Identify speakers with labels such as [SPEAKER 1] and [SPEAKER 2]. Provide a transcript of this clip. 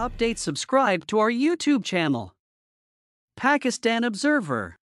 [SPEAKER 1] updates, subscribe to our YouTube channel, Pakistan Observer.